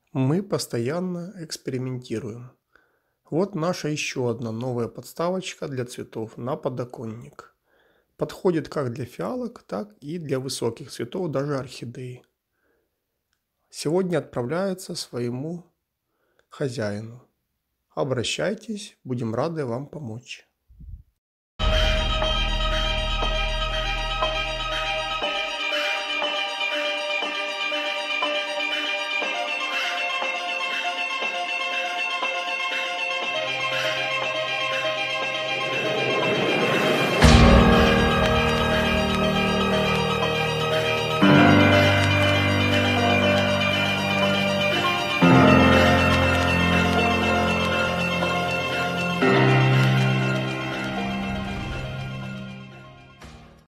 Мы постоянно экспериментируем. Вот наша еще одна новая подставочка для цветов на подоконник. Подходит как для фиалок, так и для высоких цветов, даже орхидеи. Сегодня отправляется своему хозяину. Обращайтесь, будем рады вам помочь.